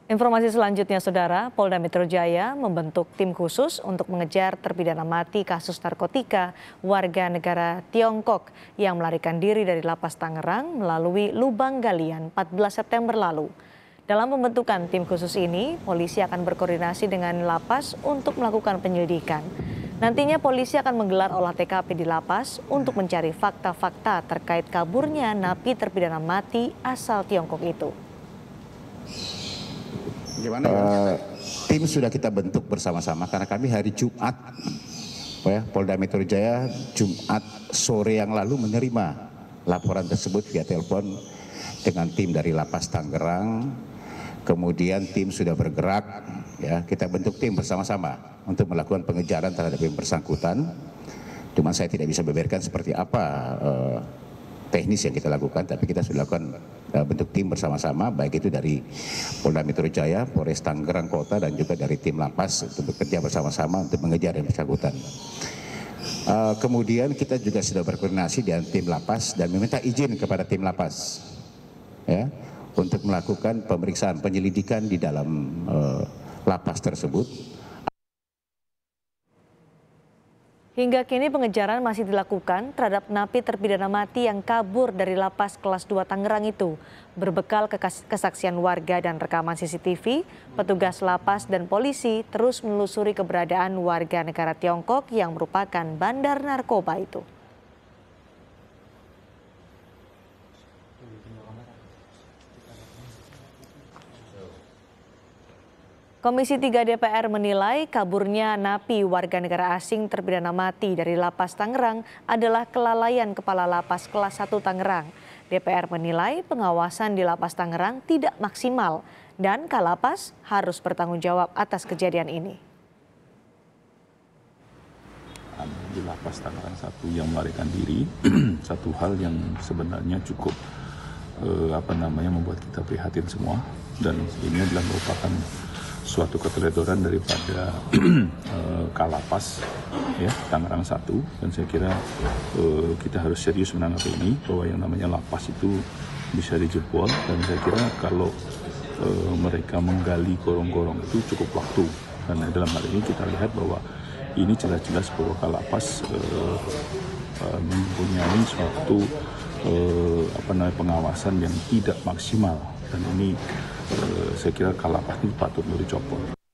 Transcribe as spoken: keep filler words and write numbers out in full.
Informasi selanjutnya, Saudara, Polda Metro Jaya membentuk tim khusus untuk mengejar terpidana mati kasus narkotika warga negara Tiongkok yang melarikan diri dari lapas Tangerang melalui lubang galian empat belas September lalu. Dalam pembentukan tim khusus ini, polisi akan berkoordinasi dengan lapas untuk melakukan penyelidikan. Nantinya polisi akan menggelar olah T K P di lapas untuk mencari fakta-fakta terkait kaburnya napi terpidana mati asal Tiongkok itu. Gimana, uh, tim sudah kita bentuk bersama-sama karena kami hari Jumat, ya, Polda Metro Jaya Jumat sore yang lalu menerima laporan tersebut via telepon dengan tim dari Lapas Tangerang. Kemudian tim sudah bergerak, ya, kita bentuk tim bersama-sama untuk melakukan pengejaran terhadap yang bersangkutan. Cuma saya tidak bisa beberkan seperti apa uh, teknis yang kita lakukan, tapi kita sudah lakukan uh, bentuk tim bersama-sama, baik itu dari Polda Metro Jaya, Polres Tangerang Kota, dan juga dari tim lapas untuk bekerja bersama-sama untuk mengejar yang bersangkutan. Uh, kemudian kita juga sudah berkoordinasi dengan tim lapas dan meminta izin kepada tim lapas, ya, untuk melakukan pemeriksaan penyelidikan di dalam uh, lapas tersebut. Hingga kini pengejaran masih dilakukan terhadap napi terpidana mati yang kabur dari lapas kelas dua Tangerang itu. Berbekal kesaksian warga dan rekaman C C T V, petugas lapas dan polisi terus menelusuri keberadaan warga negara Tiongkok yang merupakan bandar narkoba itu. Komisi tiga D P R menilai kaburnya napi warga negara asing terpidana mati dari Lapas Tangerang adalah kelalaian Kepala Lapas Kelas satu Tangerang. D P R menilai pengawasan di Lapas Tangerang tidak maksimal dan Kalapas harus bertanggung jawab atas kejadian ini. Di Lapas Tangerang satu yang melarikan diri, satu hal yang sebenarnya cukup eh, apa namanya membuat kita prihatin semua, dan ini adalah merupakan suatu keteledoran daripada uh, Kalapas, ya, Tangerang satu, dan saya kira uh, kita harus serius menanggapi ini, bahwa yang namanya lapas itu bisa dijebol, dan saya kira kalau uh, mereka menggali gorong-gorong itu cukup waktu, karena dalam hal ini kita lihat bahwa ini jelas-jelas bahwa Kalapas uh, uh, mempunyai suatu uh, apa namanya pengawasan yang tidak maksimal, dan ini Uh, saya kira Kalapas ini patut dicopot.